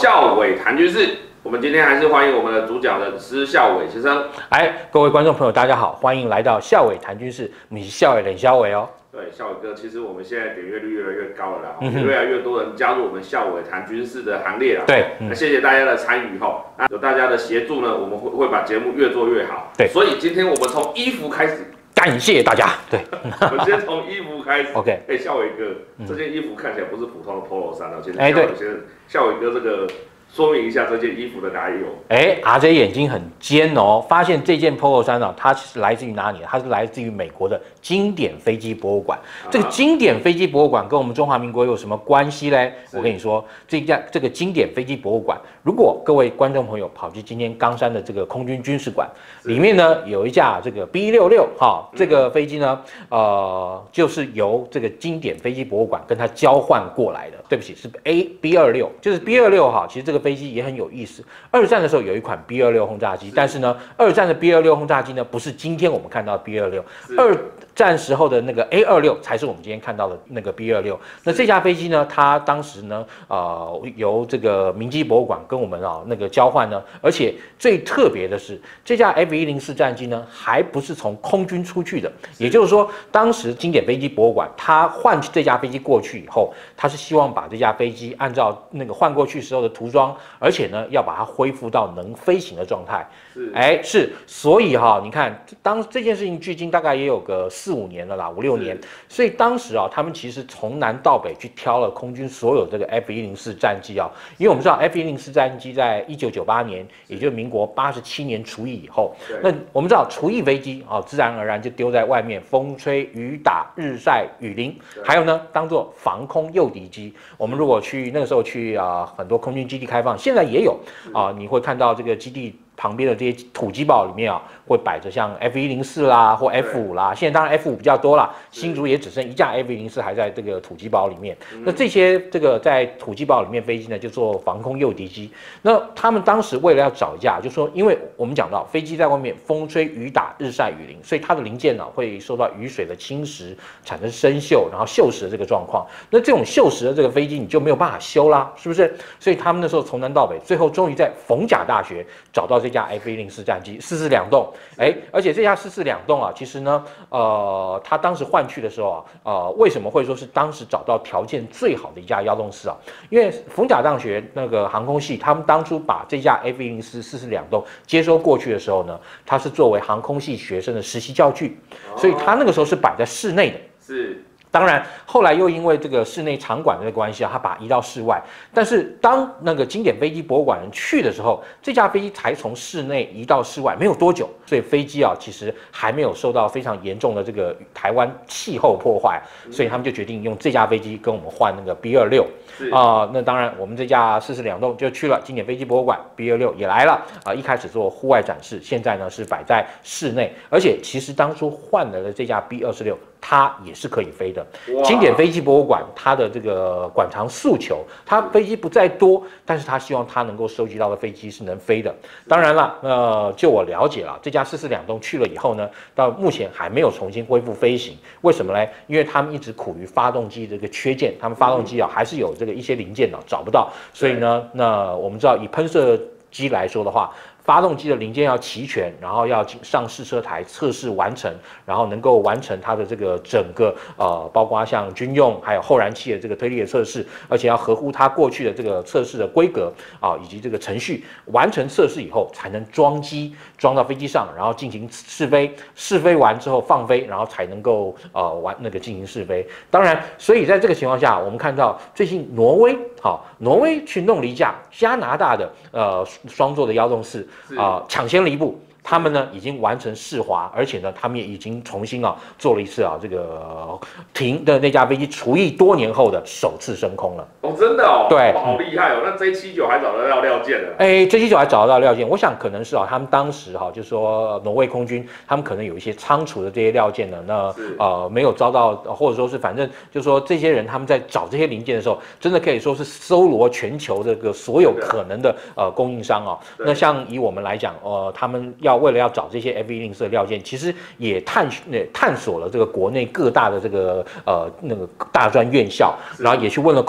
孝伟谈军事。我们今天还是欢迎我们的主讲人施孝伟先生。 各位观众朋友，大家好，欢迎来到孝伟谈军事，我是孝伟冷孝伟哦。 对，孝伟哥，其实我们现在点阅率越来越高了啦，越来越多人加入我们孝伟谈军事的行列啦。 对， 那谢谢大家的参与哈，那有大家的协助呢，我们会把节目越做越好。 对， 所以今天我们从衣服开始。 感谢大家。对， 我们先从衣服开始。 OK， 孝伟哥，这件衣服看起来不是普通的 polo 衫哦，其实对， 孝伟哥这个。说明一下这件衣服的来由。 RJ 眼睛很尖哦，发现这件 Polo 衫呢，它是来自于哪里？它是来自于美国的经典飞机博物馆。这个经典飞机博物馆跟我们中华民国有什么关系嘞？我跟你说，这个经典飞机博物馆，如果各位观众朋友跑去今天冈山的这个空军军事馆，里面呢有一架这个 B66哈，这个飞机呢，就是由这个经典飞机博物馆跟它交换过来的。对不起，是B26，就是 B26哈，其实这个飞机也很有意思。二战的时候有一款 B26轰炸机，但是呢，二战的 B26轰炸机呢不是今天我们看到的 B26，二战时候的那个 A26才是我们今天看到的那个 B26。那这架飞机呢，它当时呢，由这个明基博物馆跟我们那个交换呢，而且最特别的是，这架 F104战机呢，还不是从空军出去的，也就是说，当时经典飞机博物馆它换这架飞机过去以后，它是希望把这架飞机按照那个换过去时候的涂装，而且呢要把它恢复到能飞行的状态。是，所以你看，当这件事情距今大概也有个4-5年了啦，5-6年，所以当时他们其实从南到北去挑了空军所有这个 F104战机因为我们知道 F104战机在1998年，也就是民国87年除役以后，那我们知道除役飞机自然而然就丢在外面，风吹雨打日晒雨淋，还有呢当做防空诱敌机。我们如果去那个时候去很多空军基地开放，现在也有你会看到这个基地旁边的这些土机堡里面会摆着像 F104啦或 F5啦，现在当然 F5比较多啦，新竹也只剩一架 F104还在这个土机堡里面。那这些这个在土机堡里面飞机呢，就做防空诱敌机。那他们当时为了要找一架，就说因为我们讲到飞机在外面风吹雨打日晒雨淋，所以它的零件会受到雨水的侵蚀，产生生锈，然后锈蚀的这个状况。那这种锈蚀的这个飞机你就没有办法修啦，是不是？所以他们那时候从南到北，最后终于在逢甲大学找到这架 F104战机442栋，而且这架442栋其实呢，他当时换去的时候为什么会说是当时找到条件最好的一架幺洞四因为逢甲大学那个航空系，他们当初把这架 F104 442栋接收过去的时候呢，它是作为航空系学生的实习教具，所以它那个时候是摆在室内的。 是。 当然，后来又因为这个室内场馆的关系他把它移到室外。但是当那个经典飞机博物馆人去的时候，这架飞机才从室内移到室外，没有多久，所以飞机其实还没有受到非常严重的这个台湾气候破坏，所以他们就决定用这架飞机跟我们换那个 B26。那当然，我们这架442栋就去了经典飞机博物馆 ，B26也来了一开始做户外展示，现在呢是摆在室内，而且其实当初换来的这架 B26。它也是可以飞的。经典飞机博物馆它的这个馆藏诉求，它飞机不再多，但是它希望它能够收集到的飞机是能飞的。当然了，就我了解了，这架442栋去了以后呢，到目前还没有重新恢复飞行。为什么呢？因为他们一直苦于发动机这个缺件，他们发动机还是有这个一些零件找不到，所以呢，那我们知道以喷射机来说的话。发动机的零件要齐全，然后要上试车台测试完成，然后能够完成它的这个整个包括像军用还有后燃器的这个推力的测试，而且要合乎它过去的这个测试的规格以及这个程序，完成测试以后才能装机装到飞机上，然后进行试飞，试飞完之后放飞，然后才能够进行试飞。当然，所以在这个情况下，我们看到最近挪威去弄了一架加拿大的双座的幺洞四。抢先了一步，他们呢已经完成试滑，而且呢他们也已经重新做了一次这个停的那架飞机除役多年后的首次升空了。 真的对， 好厉害那 J79还找得到料件了 ？J79还找得到料件，我想可能是他们当时就是说挪威空军他们可能有一些仓储的这些料件呢，那没有遭到，或者说是反正就是说这些人他们在找这些零件的时候，真的可以说是搜罗全球这个所有可能的供应商那像以我们来讲，他们为了要找这些 F104的料件，其实也探索了这个国内各大的这个那个大专院校，然后也去问了空军，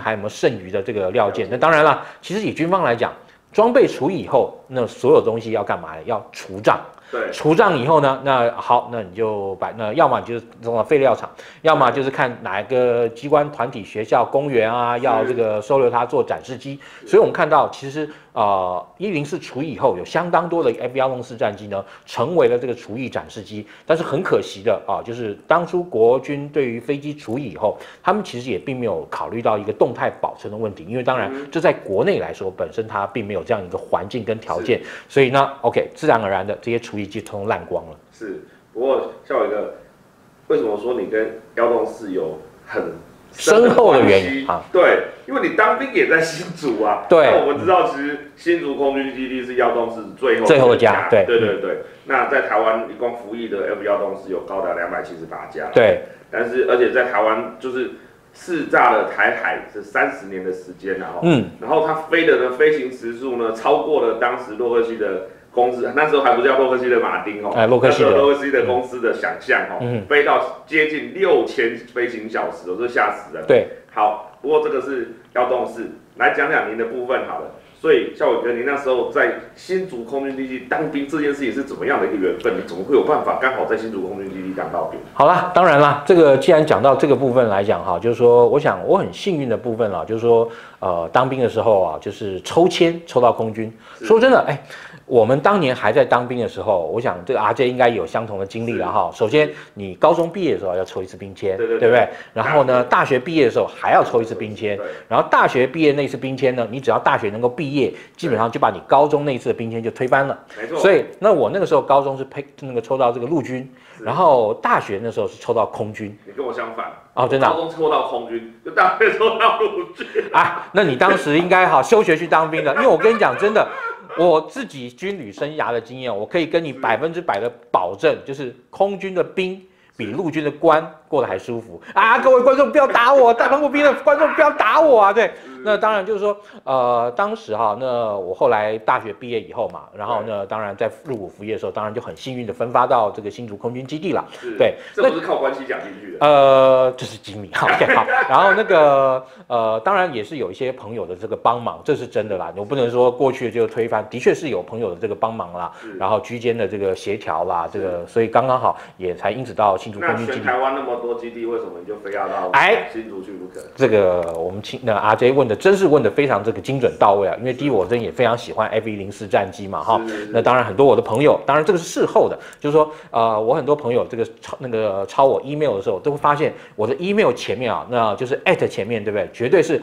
还有没有剩余的这个料件。那当然了，其实以军方来讲，装备除以以后，那所有东西要干嘛呢？要除障。 对， 除障以后呢，那好，那你就把那要么就是送到废料厂，要么就是看哪一个机关团体、学校、公园啊，要这个收留它做展示机。所以我们看到，其实104除役以后，有相当多的 F-104战机呢，成为了这个除役展示机。但是很可惜的啊，就是当初国军对于飞机除役以后，他们其实也并没有考虑到一个动态保存的问题，因为当然这在国内来说，本身它并没有这样一个环境跟条件，所以呢 ，OK， 自然而然的这些除役机通通烂光了。 是，不过像我一个，为什么说你跟104有很深厚的原因啊？ 对，因为你当兵也在新竹啊。 对， 那我们知道，其实新竹空军基地是104最后的家。对。 那在台湾，一共服役的 F-104有高达278架。 对。 但是，而且在台湾就是试炸了台海是30年的时间啊。然后它飞的呢，飞行时速呢，超过了当时洛克希的公司，那时候还不叫洛克希的马丁哦， 洛克希的公司的想象哦，飞到接近6000飞行小时，我这吓死人。 对， 好，不过这个是104，来讲讲您的部分好了。所以，孝伟哥，你那时候在新竹空军基地当兵这件事情是怎么样的一个缘分？你怎么会有办法刚好在新竹空军基地当到兵？ 好啦，当然啦，这个既然讲到这个部分来讲哈，就是说，我想我很幸运的部分啦，就是说，当兵的时候啊，就是抽签抽到空军。说真的，我们当年还在当兵的时候，我想这个 RJ 应该有相同的经历了哈。首先，你高中毕业的时候要抽一次兵签，对不对？然后呢，大学毕业的时候还要抽一次兵签。然后大学毕业那次兵签呢，你只要大学能够毕业，基本上就把你高中那一次的兵签就推翻了。 没错。 所以，那我那个时候高中是抽到这个陆军，然后大学那时候是抽到空军。 你跟我相反哦，真的。 高中抽到空军，就大学抽到陆军。 那你当时应该休学去当兵的，因为我跟你讲，真的。我自己军旅生涯的经验，我可以跟你100%的保证，就是空军的兵比陆军的官过得还舒服啊！各位观众不要打我，当过兵的观众不要打我啊！对，那当然就是说，当时哈，那我后来大学毕业以后嘛，然后呢，当然在入伍服役的时候，当然就很幸运的分发到这个新竹空军基地了。对， 这不是靠关系讲进去的。 这是机密。OK， 好。然后那个当然也是有一些朋友的这个帮忙，这是真的啦。我不能说过去就推翻，的确是有朋友的这个帮忙啦，然后居间的这个协调啦，这个所以刚刚好也才因此到新竹空军基地。 那全台湾那么多基地，为什么你就非要到新竹去不可？ 这个我们RJ 问的真是问的非常这个精准到位啊！因为第一我真也非常喜欢 F-104战机嘛哈。那当然很多我的朋友，当然这个是事后的，就是说我很多朋友这个抄我 email 的时候，都会发现我的 email 前面啊，那就是 at 前面对不对？绝对是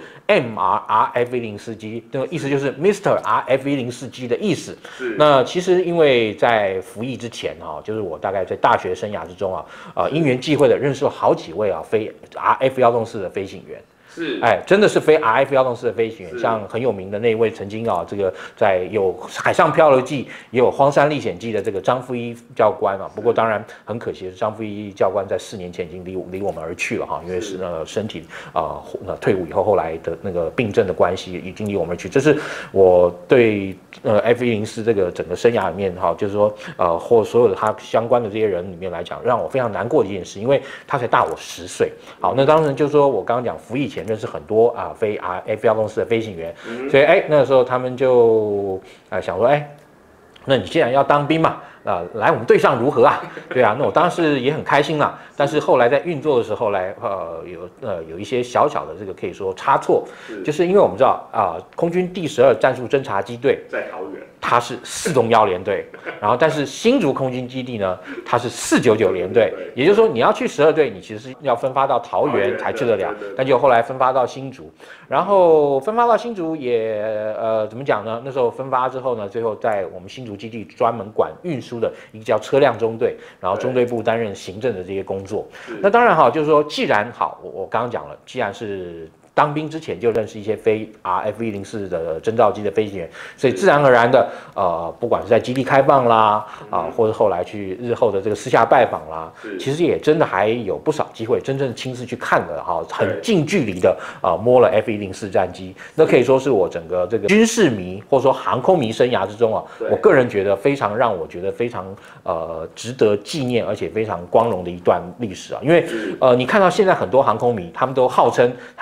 MRF-104G， 那个意思就是 Mr. RF-104G 的意思。那其实因为在服役之前哈，就是我大概在大学生涯之中啊，因缘际会的认识了好几位非 RF-104的飞行员。真的是非 RF-104的飞行员，像很有名的那一位，曾经这个在有海上漂流记，也有荒山历险记的这个张富一教官啊。不过当然很可惜的是，张富一教官在4年前已经离我们而去了哈，因为是身体退伍以后，后来的那个病症的关系，已经离我们而去。这是我对F-104这个整个生涯里面哈，就是说或所有的他相关的这些人里面来讲，让我非常难过的一件事，因为他才大我10岁。好，那当然就是说我刚刚讲服役前认识很多非 F-104的飞行员，所以那个时候他们就想说那你既然要当兵嘛，来我们队上如何啊？对啊，那我当时也很开心啦。但是后来在运作的时候有一些小小的这个可以说差错，就是因为我们知道空军第12战术侦察机队在桃园， 它是401联队，然后但是新竹空军基地呢，它是499联队，也就是说你要去12队，你其实是要分发到桃园才去得了，但就后来分发到新竹，然后分发到新竹也怎么讲呢？那时候分发之后呢，最后在我们新竹基地专门管运输的一个叫车辆中队，然后中队部担任行政的这些工作。那当然好，就是说既然好，我刚刚讲了，既然是当兵之前就认识一些非 F-104的侦察机的飞行员，所以自然而然的不管是在基地开放啦或者后来去日后的这个私下拜访啦，其实也真的还有不少机会真正亲自去看的很近距离的摸了 F-104战机，那可以说是我整个这个军事迷或者说航空迷生涯之中我个人觉得非常让我觉得非常值得纪念而且非常光荣的一段历史因为你看到现在很多航空迷他们都号称他们当时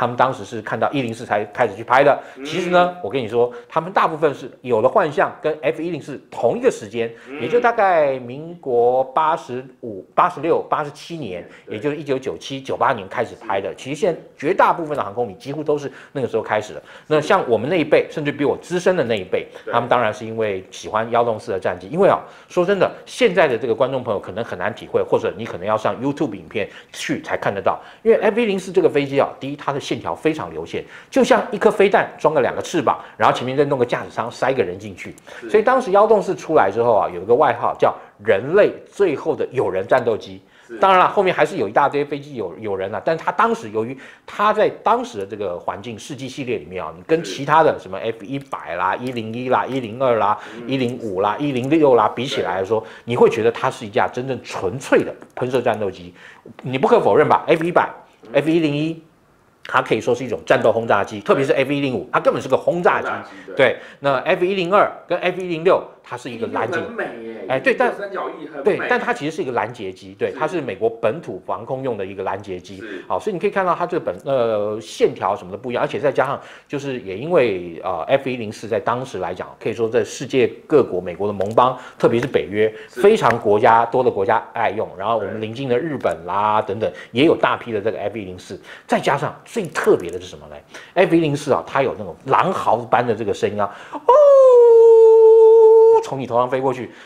是看到104才开始去拍的。其实呢，我跟你说，他们大部分是有了幻象，跟 F104同一个时间，也就大概民国85、86、87年，也就是1997、98年开始拍的。其实现在绝大部分的航空迷几乎都是那个时候开始的。那像我们那一辈，甚至比我资深的那一辈，他们当然是因为喜欢104的战机。因为啊，说真的，现在的这个观众朋友可能很难体会，或者你可能要上 YouTube 影片去才看得到。因为 F104这个飞机啊，第一它的线条非常流线，就像一颗飞弹装个2个翅膀，然后前面再弄个驾驶舱塞一个人进去。所以当时104出来之后啊，有一个外号叫人类最后的友人战斗机。当然了，后面还是有一大堆飞机有人了，但是他当时由于他在当时的这个环境世纪系列里面啊，你跟其他的什么 F100啦、101啦、102啦、105啦、106啦比起来说，你会觉得它是一架真正纯粹的喷射战斗机。你不可否认吧 ？F100、F101。它可以说是一种战斗轰炸机，特别是 F105，它根本是个轰炸机。对，那 F102跟 F106，它是一个拦截， 很美耶。 哎，对，但三角翼很美。 对，但它其实是一个拦截机，对，它是美国本土防空用的一个拦截机。好，所以你可以看到它这个线条什么的不一样，而且再加上就是也因为F104在当时来讲，可以说在世界各国美国的盟邦，特别是北约，非常多的国家爱用，然后我们邻近的日本啦等等，也有大批的这个 F104，再加上。最特别的是什么呢 ？F104啊，它有那种狼嚎般的这个声音啊，哦，从你头上飞过去。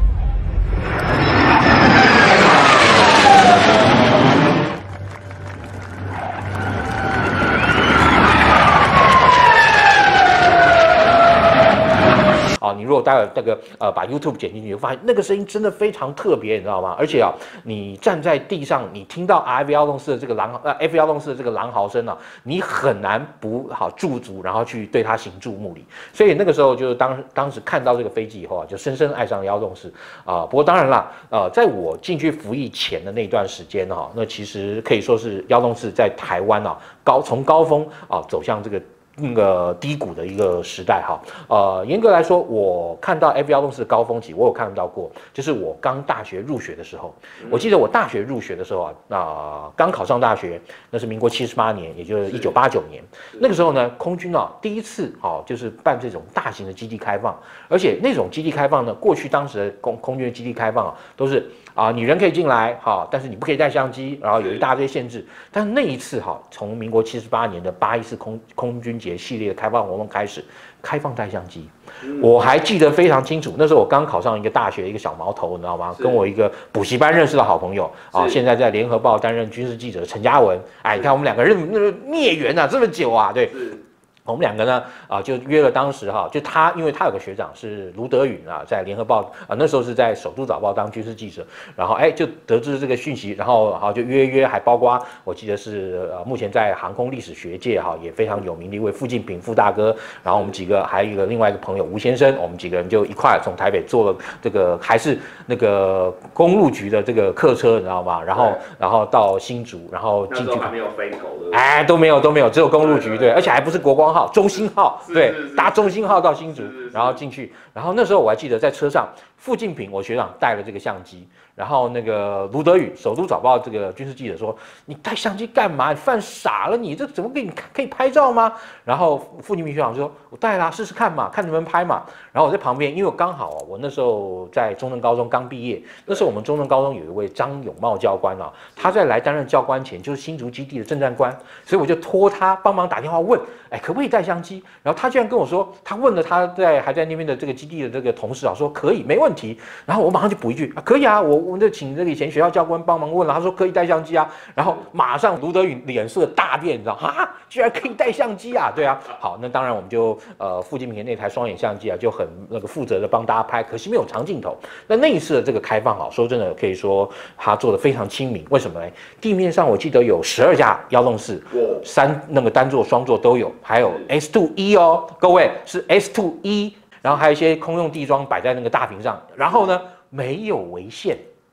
你如果待会那个把 YouTube 剪进去，你会发现那个声音真的非常特别，你知道吗？而且啊，你站在地上，你听到 F104的这个F104的这个狼嚎声啊，你很难不驻足，然后去对它行注目礼。所以那个时候就是当时看到这个飞机以后啊，就深深爱上104啊。不过当然啦，在我进去服役前的那段时间哈，那其实可以说是104在台湾啊从高峰啊走向这个。那个低谷的一个时代哈，严格来说，我看到 F104的高峰期，我有看到过，就是我刚大学入学的时候，我记得我大学入学的时候啊，刚考上大学，那是民国78年，也就是1989年，那个时候呢，空军啊第一次就是办这种大型的基地开放，而且那种基地开放呢，过去当时的空军的基地开放啊，都是你人可以进来但是你不可以带相机，然后有一大堆限制，但是那一次从民国78年的814空军节系列的开放活动开始，开放带相机，我还记得非常清楚。那时候我刚考上一个大学，一个小毛头，你知道吗？跟我一个补习班认识的好朋友现在在联合报担任军事记者的陈嘉文。哎，你看我们两个人孽缘啊，这么久啊，对。我们两个呢，就约了当时就他，因为他有个学长是卢德允在联合报那时候是在首都早报当军事记者，然后就得知这个讯息，然后就约，还包括我记得是目前在航空历史学界也非常有名的一位傅敬平傅大哥，然后我们几个还有一个另外一个朋友吴先生，我们几个人就一块从台北坐了这个还是那个公路局的这个客车，你知道吗？然后到新竹，然后进去还没有飞狗的， 哎都没有，只有公路局对，而且还不是国光号。中兴号对，搭中兴号到新竹，然后进去，然后那时候我还记得在车上，傅敬平我学长带了这个相机，然后那个卢德允首都早报这个军事记者说：“你带相机干嘛？你犯傻了你？这怎么可以拍照吗？”然后傅敬平学长说：“我带啦，试试看嘛，看能不能拍嘛。”然后我在旁边，因为我刚好我那时候在中正高中刚毕业，那时候我们中正高中有一位张永茂教官他在来担任教官前就是新竹基地的政战官，所以我就托他帮忙打电话问，可不可以带相机？然后他居然跟我说，他问了他还在那边的这个基地的这个同事说可以，没问题。然后我马上就补一句可以啊，我就请这个以前学校教官帮忙问了，他说可以带相机啊。然后马上卢德允脸色大变，你知道居然可以带相机啊？对啊，好，那当然我们就傅敬平那台双眼相机就很那个负责的帮大家拍，可惜没有长镜头。那一次的这个开放说真的可以说他做的非常亲民，为什么呢？地面上我记得有12架104，那个单座双座都有，还有 S2E 各位是 S2E， 然后还有一些空用地桩摆在那个大屏上，然后呢没有违宪。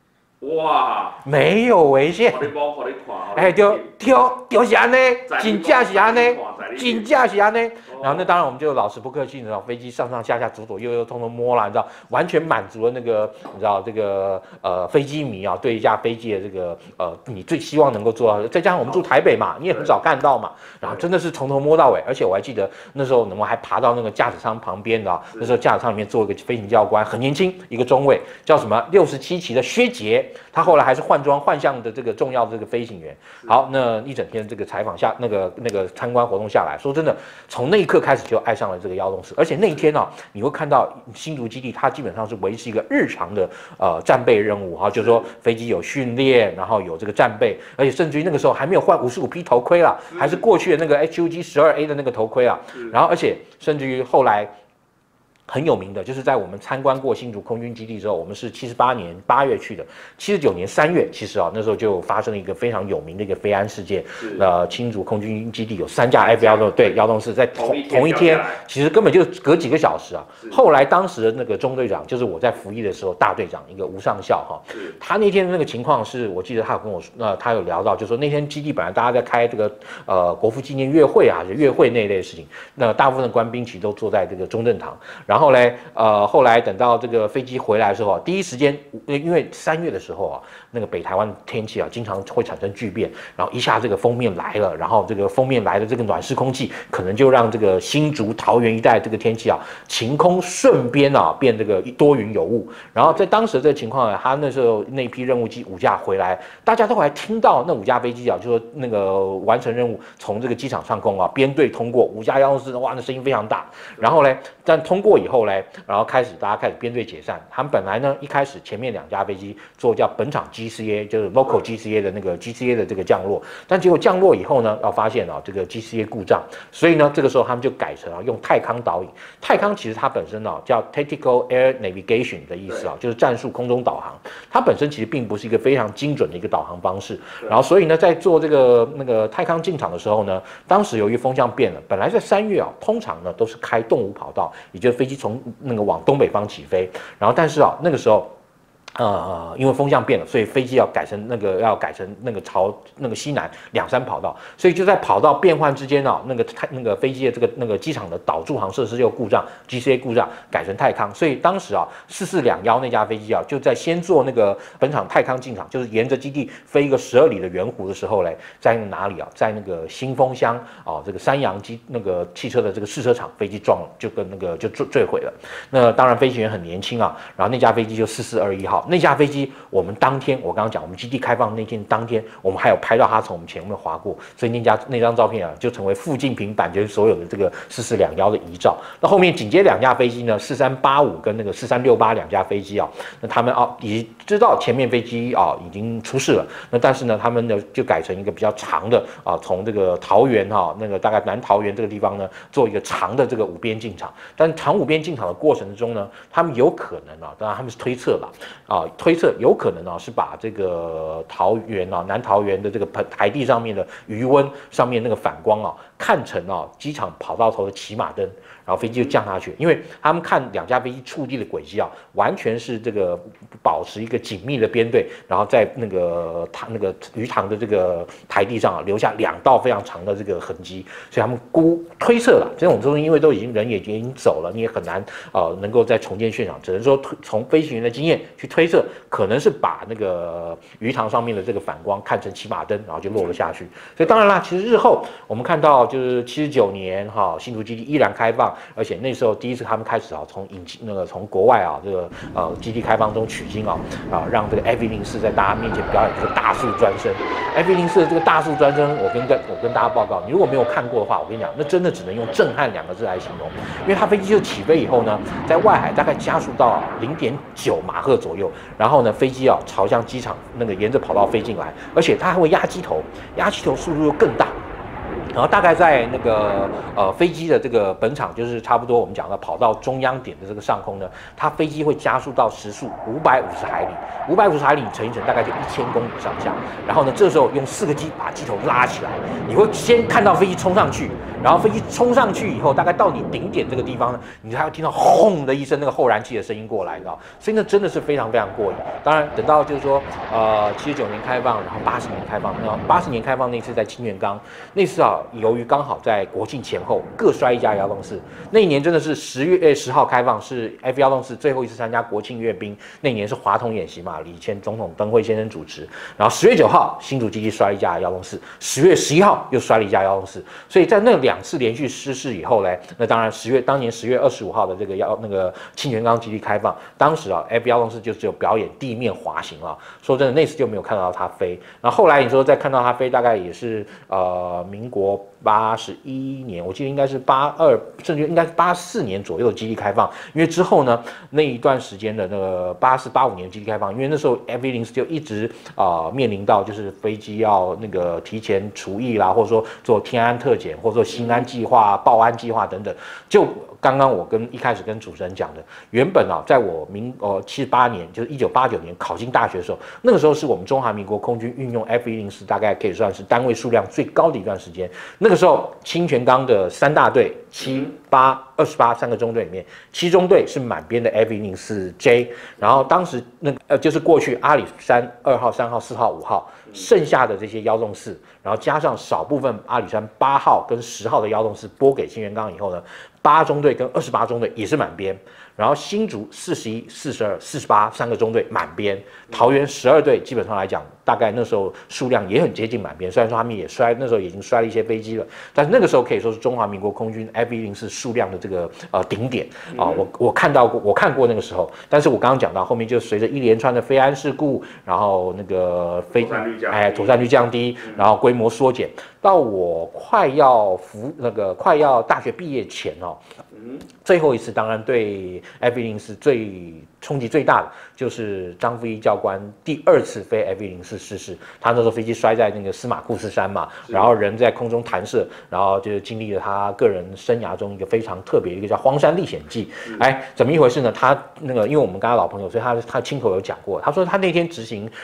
哇， 没有危险。哎，就是安尼，真正是安尼，真正是安尼。然后那当然我们就老实不客气，你知道飞机上上下下左左右右通通摸了，你知道完全满足了那个你知道这个飞机迷啊对一架飞机的这个你最希望能够做到。再加上我们住台北嘛，你也很少看到嘛，然后真的是从头摸到尾，而且我还记得那时候我们还爬到那个驾驶舱旁边的，那时候驾驶舱里面坐一个飞行教官，很年轻，一个中尉，叫什么67期的薛杰，他后来还是换相的这个重要的这个飞行员。好，那一整天这个采访下，那个参观活动下来，说真的，从那一刻开始就爱上了这个幺洞四，而且那一天你会看到新竹基地它基本上是维持一个日常的战备任务哈，就是说飞机有训练，然后有这个战备，而且甚至于那个时候还没有换55P 头盔啦，还是过去的那个 HUG12A 的那个头盔啊，然后而且甚至于后来。很有名的，就是在我们参观过新竹空军基地之后，我们是78年8月去的，79年3月，其实那时候就发生了一个非常有名的一个飞安事件。新竹空军基地有3架 F-16对幺洞四在同一天，其实根本就隔几个小时啊。后来当时的那个中队长，就是我在服役的时候，大队长一个吴上校哈，他那天的那个情况是我记得他有跟我说，他有聊到，就是说那天基地本来大家在开这个国父纪念月会啊，月会那一类的事情，那大部分的官兵其实都坐在这个中正堂。然后嘞，后来等到这个飞机回来的时候，第一时间，因为3月的时候啊，那个北台湾天气啊，经常会产生巨变，然后一下这个锋面来了，然后这个锋面来的这个暖湿空气，可能就让这个新竹、桃园一带这个天气啊，晴空瞬间啊变这个多云有雾。然后在当时的这个情况呢，他那时候那批任务机5架回来，大家都还听到那5架飞机啊，就说那个完成任务从这个机场上空啊编队通过5架幺洞四，哇，那声音非常大。然后嘞，但通过以后嘞。然后大家开始编队解散。他们本来呢，一开始前面2架飞机做叫本场 GCA， 就是 local GCA 的那个 GCA 的这个降落，但结果降落以后呢，要发现这个 GCA 故障，所以呢，这个时候他们就改成用太康导引。太康其实它本身叫 Tactical Air Navigation 的意思就是战术空中导航。它本身其实并不是一个非常精准的一个导航方式。然后所以呢，在做这个那个太康进场的时候呢，当时由于风向变了，本来在3月通常呢都是开动5跑道，也就是飞机从那个往东北方起飞，然后但是那个时候。因为风向变了，所以飞机要改成那个朝那个西南2、3跑道，所以就在跑道变换之间那个飞机的那个机场的导助航设施又故障 ，GCA 故障，改成太康，所以当时4421那架飞机就在先做那个本场太康进场，就是沿着基地飞一个12里的圆弧的时候嘞，在哪里在那个新丰乡这个三洋那个汽车的这个试车场，飞机撞了，就跟那个就坠毁了。那当然飞行员很年轻然后那架飞机就4421号。那架飞机，我们当天我刚刚讲，我们基地开放那天当天，我们还有拍到它从我们前面划过，所以那张照片就成为附近平版就是所有的这个4421的遗照。那后面紧接2架飞机呢，4385跟那个4368 2架飞机那他们已知道前面飞机已经出事了，那但是呢，他们呢就改成一个比较长的从这个桃园那个大概南桃园这个地方呢，做一个长的这个5边进场。但长5边进场的过程中呢，他们有可能当然他们是推测推测有可能是把这个桃园南桃园的这个台地上面的余温上面那个反光看成机场跑道头的骑马灯，然后飞机就降下去，因为他们看2架飞机触地的轨迹完全是这个保持一个紧密的编队，然后在那个鱼塘的这个台地上留下2道非常长的这个痕迹，所以他们推测了这种东西，因为人也已经走了，你也很难能够再重建现场，只能说从飞行员的经验去推测，可能是把那个鱼塘上面的这个反光看成骑马灯，然后就落了下去。所以当然啦，其实日后我们看到就是79年新竹基地依然开放，而且那时候第一次他们开始从国外这个基地开放中取经让这个 F104在大家面前表演这个大树专升。F104的这个大树专升，我跟大家报告，你如果没有看过的话，我跟你讲，那真的只能用震撼2个字来形容，因为它飞机就起飞以后呢，在外海大概加速到0.9马赫左右，然后呢飞机朝向机场那个沿着跑道飞进来，而且它还会压机头速度又更大。然后大概在那个飞机的这个本场，就是差不多我们讲的跑道中央点的这个上空呢，它飞机会加速到时速550海里，550海里乘一乘大概就1000公里上下。然后呢，这时候用4个机把机头拉起来，你会先看到飞机冲上去， 然后飞机冲上去以后，大概到你顶点这个地方呢，你才会听到轰的一声那个后燃气的声音过来，你知道？所以那真的是非常非常过瘾。当然，等到就是说79年开放，然后80年开放，那80年开放那次在清泉岗，那次啊，由于刚好在国庆前后各摔一架遥动式，那一年真的是10月10号开放，是 F114最后一次参加国庆阅兵，那年是华统演习嘛，李前总统登辉先生主持，然后10月9号新竹基地摔一架遥动式，10月11号又摔了一架遥动式，所以在那2次连续失事以后呢，那当然当年10月25号的这个那个清泉岗基地开放，当时啊 F114就只有表演地面滑行啊，说真的那次就没有看到它飞，然后后来你说再看到它飞，大概也是民国81年，我记得应该是82，甚至应该是84年左右的基地开放，因为之后呢那一段时间的那个84、85年基地开放，因为那时候 F104就一直面临到就是飞机要那个提前除役啦，或者说做天安特检，或者说新安计划、报安计划等等。就刚刚我一开始跟主持人讲的，原本在我78年，就是1989年考进大学的时候，那个时候是我们中华民国空军运用 F104，大概可以算是单位数量最高的一段时间。那个时候清泉岗的3大队7、8、283个中队里面，7中队是满编的 F104J， 然后当时就是过去阿里山2号、3号、4号、5号，剩下的这些遥动式，然后加上少部分阿里山8号跟10号的遥动式拨给清泉岗以后呢，8中队跟28中队也是满编。然后新竹41、42、483个中队满编，桃园12队基本上来讲，大概那时候数量也很接近满编。虽然说他们那时候已经摔了一些飞机了，但是那个时候可以说是中华民国空军 F104数量的这个顶点啊。我看过那个时候，但是我刚刚讲到后面就随着一连串的飞安事故，然后那个妥善率降低，然后规模缩减，到我快要大学毕业前最后一次当然对 F104最冲击最大的就是张富一教官第2次飞 F104失事，他那时候飞机摔在那个司马库斯山嘛，然后人在空中弹射，然后就经历了他个人生涯中一个非常特别的一个叫荒山历险记。怎么一回事呢？他那个因为我们跟他老朋友，所以他亲口有讲过，他说他那天执行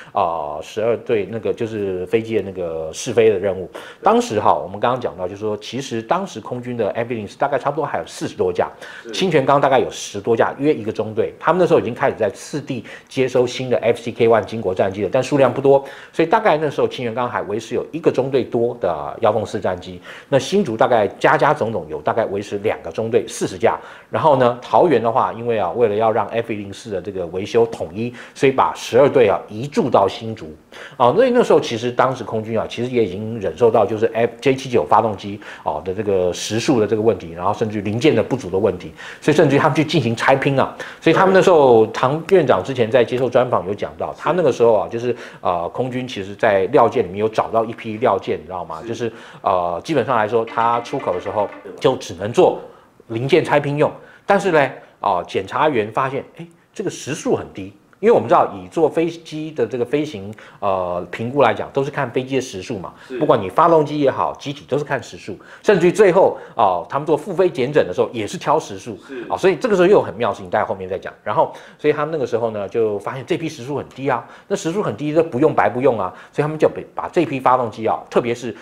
12队那个就是飞机的那个试飞的任务，当时我们刚刚讲到就是说，其实当时空军的 F104大概差不多还有40多架，清泉岗大概有10多架，约一个中队，他们那时候已经开始在次地接收新的 FCK-1 经国战机了，但数量不多，所以大概那时候清泉岗还维持有1个中队多的遥动式战机。那新竹大概加总有大概维持2个中队40架，然后呢，桃园的话，因为为了要让 F104的这个维修统一，所以把12队移驻到新竹。所以那时候其实当时空军其实也已经忍受到就是 J79发动机的这个时数的这个问题，然后甚至零件的不足的问题，所以甚至于他们去进行拆拼所以他们那时候唐院长之前在接受专访有讲到，他那个时候就是空军其实在料件里面有找到一批料件，你知道吗？就是基本上来说，他出口的时候就只能做零件拆拼用，但是呢检查员发现这个时数很低。因为我们知道，以做飞机的这个飞行评估来讲，都是看飞机的时速嘛。不管你发动机也好，机体都是看时速，甚至于最后他们做复飞检诊的时候也是挑时速。所以这个时候又有很妙的事情，待会后面再讲。然后，所以他们那个时候呢，就发现这批时速很低啊，那时速很低，这不用白不用啊，所以他们就把这批发动机特别是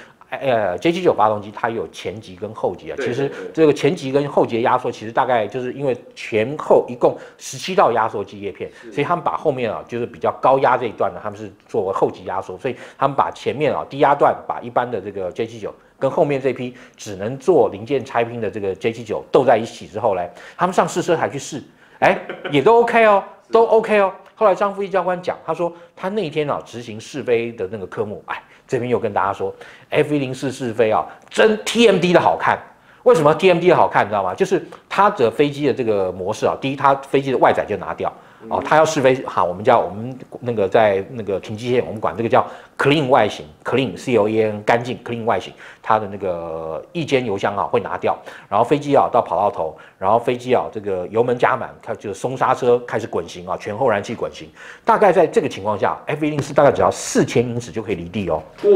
J79发动机它有前级跟后级其实这个前级跟后级的压缩，其实大概就是因为前后一共17道压缩机叶片，所以他们把后面就是比较高压这一段呢，他们是做后级压缩，所以他们把前面低压段把一般的这个 J79跟后面这批只能做零件拆拼的这个 J79斗在一起之后呢，他们上试车台去试，也都 OK 都 OK 后来张富一教官讲，他说他那一天执行试飞的那个科目，这边又跟大家说 F104试飞真 TMD 的好看。为什么 TMD 的好看？你知道吗？就是它的飞机的这个模式第一，它飞机的外载就拿掉。它要试飞我们那个在那个停机线，我们管这个叫 clean 外形 ，clean CLEAN 干净 clean 外形，它的那个翼尖油箱会拿掉，然后飞机到跑道头，然后飞机这个油门加满，它就松刹车开始滚行全后燃气滚行，大概在这个情况下 ，F104大概只要4000英尺就可以离地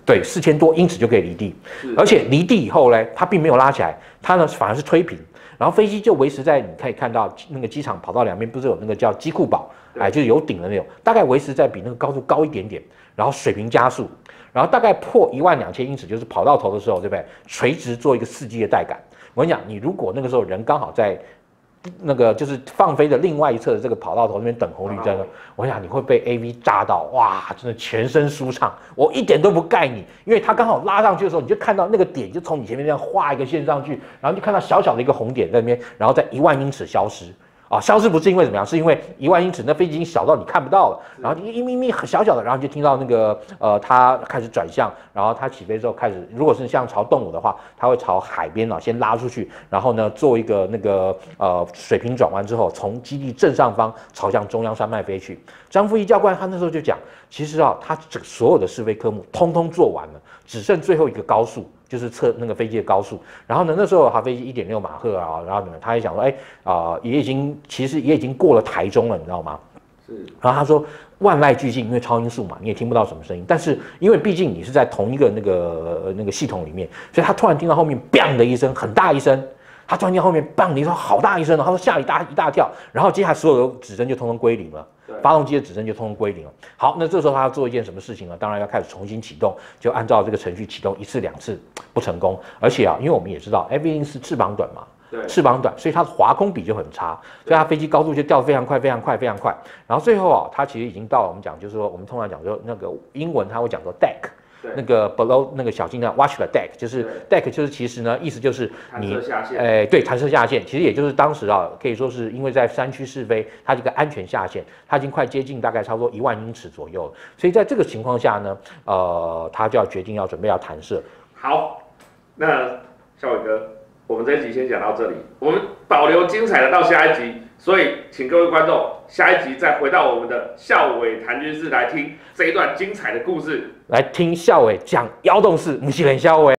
对，4000多英尺就可以离地，而且离地以后呢，它并没有拉起来，它呢反而是推平，然后飞机就维持在你可以看到那个机场跑道两边不是有那个叫机库堡，哎，就是有顶的那种，大概维持在比那个高度高一点点，然后水平加速，然后大概破12000英尺，就是跑到头的时候，对不对？垂直做一个4G的带感。我跟你讲，你如果那个时候人刚好在那个就是放飞的另外一侧的这个跑道头那边等红绿灯了，我想你会被 AV 炸到，哇，真的全身舒畅，我一点都不盖你，因为它刚好拉上去的时候，你就看到那个点就从你前面这样画一个线上去，然后就看到小小的一个红点在那边，然后在10000英尺消失。啊，消失不是因为怎么样，是因为10000英尺那飞机已经小到你看不到了，然后一咪咪很小小的，然后就听到那个它开始转向，然后它起飞之后开始，如果是像朝动物的话，它会朝海边啊先拉出去，然后呢做一个那个水平转弯之后，从基地正上方朝向中央山脉飞去。张富一教官他那时候就讲，其实啊，他所有的试飞科目通通做完了，只剩最后一个高速。就是测那个飞机的高速，然后呢，那时候飞机1.6马赫啊，然后呢，他也想说，其实也已经过了台中了，你知道吗？是。然后他说万籁俱静，因为超音速嘛，你也听不到什么声音，但是因为毕竟你是在同一个那个系统里面，所以他突然听到后面 “bang” 的一声，很大一声。他突然间后面 “bang” 的一声好大一声，他说吓一大跳，然后接下来所有的指针就通通归零了。发动机的指针就通通归零了。好，那这时候他要做一件什么事情呢？当然要开始重新启动，就按照这个程序启动，1次2次不成功。而且啊，因为我们也知道 F-15是翅膀短嘛，翅膀短，所以它的滑空比就很差，所以它飞机高度就掉得非常快。然后最后啊，它其实已经到了我们讲，就是说我们通常讲说那个英文他会讲说 deck。那个 below 那个小心的 watch the deck， 就是 deck 就是其实呢意思就是你对，弹射下线，其实也就是当时啊可以说是因为在山区试飞，它这个安全下线，它已经快接近大概差不多10000英尺左右了，所以在这个情况下呢，他就要决定要准备要弹射。 好，那孝伟哥，我们这一集先讲到这里，我们保留精彩的到下一集。所以，请各位观众下一集再回到我们的孝伟谈军事来听这一段精彩的故事， 来听孝伟讲妖动事，不是很孝伟。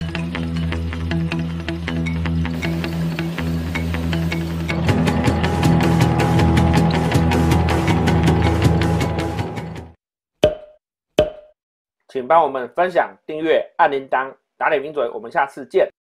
请帮我们分享、订阅、按铃铛、打点名嘴，我们下次见。